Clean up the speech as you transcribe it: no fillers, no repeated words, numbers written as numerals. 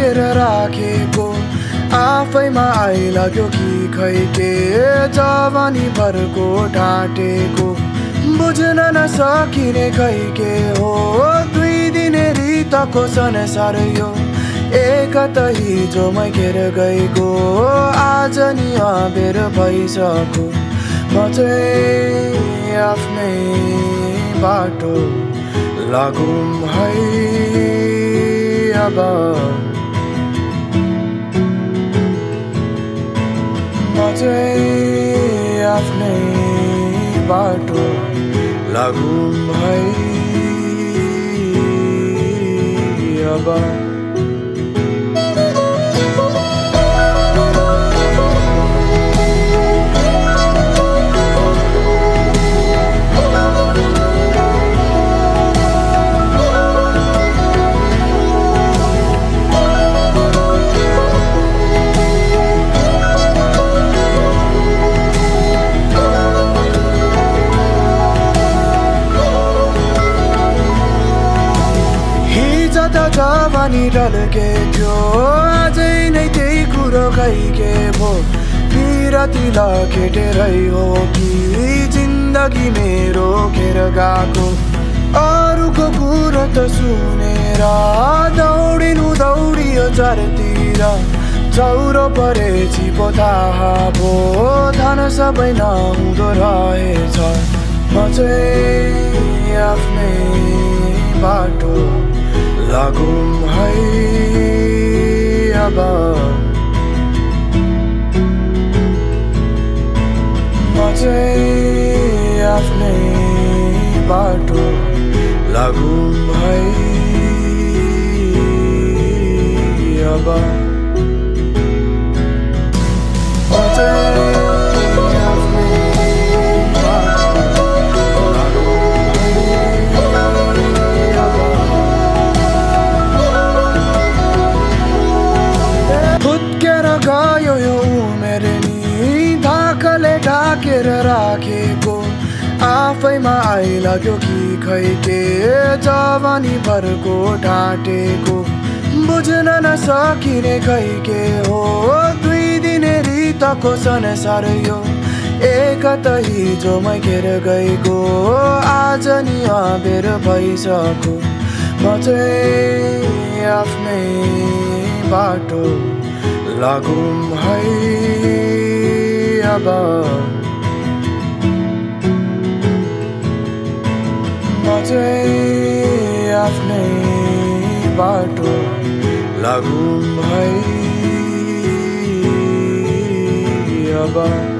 ढाकेर राखेको आफैमा आइलाग्यो कि खै के जवानी भरको ढाँटेको बुझ्न नसकिने खै के हो दुई दिने रितको संसार यो एकत हिजोमै घेर गएको आज नि अबेर भइसक्यो म चाहिँ आफ्नै बाटो लागौँ है अब म चाहिँ आफ्नै बाटो लागौँ है अब जवानी ढल्के थियो अझै नै त्यही कुरो खै के भो पिरती लखेटेरै हो कि जिन्दगी मेरो खेर गएको अरूको कुरो त सुनेर दौडिनु दौडियो चारतिर चौरो परेछि पो थाहा भो धन सबै नहुँदो रहेछ म चाहिँ आफ्नै बाटो लागौँ है अब म चाहिँ आफ्नै बाटो लागौँ है अब म चाहिँ गयो यो उमेर नि धाकले ढाकेर राखेको आफैमा आइलाग्यो कि खै के जवानी भरको ढाँटेको बुझ्न नसकिने खै के हो दुई दिने रितको संसार यो एकत हिजोमै घेर गएको आज नि अबेर भइसक्यो म चाहिँ आफ्नै बाटो लागौँ है अब म चाहिँ आफ्नै बाटो लागौँ है अब